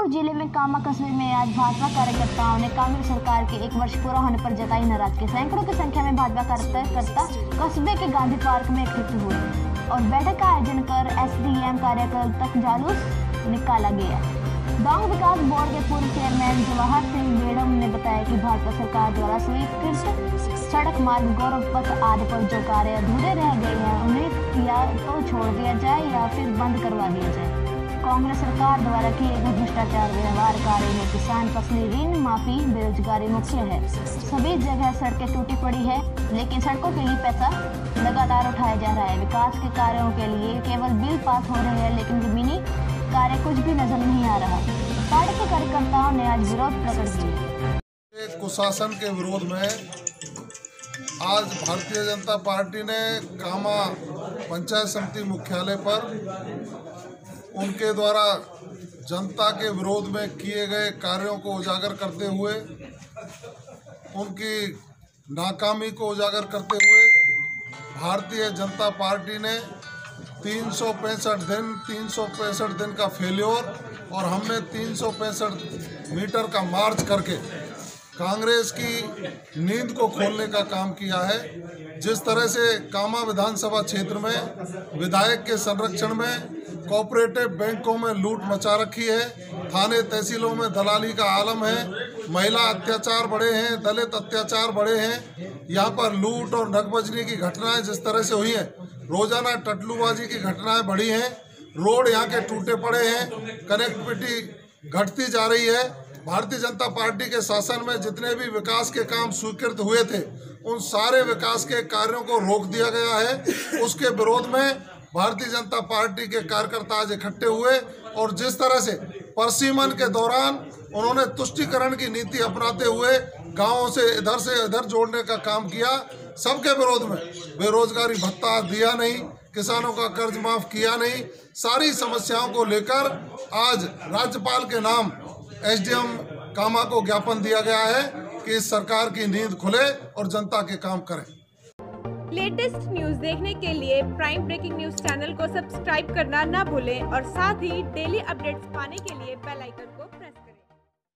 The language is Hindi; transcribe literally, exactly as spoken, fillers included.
जौनपुर जिले में कामा कस्बे में आज भाजपा कार्यकर्ताओं ने कांग्रेस सरकार के एक वर्ष पूरा होने पर जताई नाराजगी। सैकड़ों की संख्या में भाजपा कार्यकर्ता कस्बे के गांधी पार्क में एकत्रित हुए और बैठक का आयोजन कर एसडीएम कार्यालय तक जुलूस निकाला गया। डांग विकास बोर्ड के पूर्व चेयरमैन जवाहर सिंह बेड़म ने बताया कि भाजपा सरकार द्वारा स्वीकृत सड़क मार्ग गौरव पथ आदि पर जो कार्य अधूरे रह गए हैं उन्हें या तो छोड़ दिया जाए या फिर बंद करवा दिया जाए। कांग्रेस सरकार द्वारा किए गए भ्रष्टाचार व्यवहार कार्य में किसान फसली ऋण माफी बेरोजगारी मुख्य है। सभी जगह सड़कें टूटी पड़ी है, लेकिन सड़कों के लिए पैसा लगातार उठाया जा रहा है। विकास के कार्यों के लिए केवल बिल पास हो रहे हैं, लेकिन जमीनी कार्य कुछ भी नजर नहीं आ रहा। पार्टी के कार्यकर्ताओं ने आज विरोध प्रकट किया। कुशासन के विरोध में आज भारतीय जनता पार्टी ने कामा पंचायत समिति मुख्यालय पर उनके द्वारा जनता के विरोध में किए गए कार्यों को उजागर करते हुए, उनकी नाकामी को उजागर करते हुए भारतीय जनता पार्टी ने तीन सौ पैंसठ दिन तीन सौ पैंसठ दिन का फेल्योर और हमने तीन सौ पैंसठ मीटर का मार्च करके कांग्रेस की नींद को खोलने का काम किया है। जिस तरह से कामा विधानसभा क्षेत्र में विधायक के संरक्षण में कोऑपरेटिव बैंकों में लूट मचा रखी है, थाने तहसीलों में दलाली का आलम है, महिला अत्याचार बढ़े हैं, दलित अत्याचार बढ़े हैं, यहाँ पर लूट और नकबजनी की घटनाएं जिस तरह से हुई हैं, रोजाना टटलूबाजी की घटनाएं बढ़ी हैं, रोड यहाँ के टूटे पड़े हैं, कनेक्टिविटी घटती जा रही है। भारतीय जनता पार्टी के शासन में जितने भी विकास के काम स्वीकृत हुए थे उन सारे विकास के कार्यों को रोक दिया गया है। उसके विरोध में भारतीय जनता पार्टी के कार्यकर्ता आज इकट्ठे हुए और जिस तरह से परसीमन के दौरान उन्होंने तुष्टीकरण की नीति अपनाते हुए गांवों से इधर से इधर जोड़ने का काम किया, सबके विरोध में बेरोजगारी भत्ता दिया नहीं, किसानों का कर्ज माफ किया नहीं, सारी समस्याओं को लेकर आज राज्यपाल के नाम एसडीएम कामा को ज्ञापन दिया गया है कि इस सरकार की नींद खुले और जनता के काम करें। लेटेस्ट न्यूज देखने के लिए प्राइम ब्रेकिंग न्यूज चैनल को सब्सक्राइब करना ना भूलें और साथ ही डेली अपडेट्स पाने के लिए बेल आइकन को प्रेस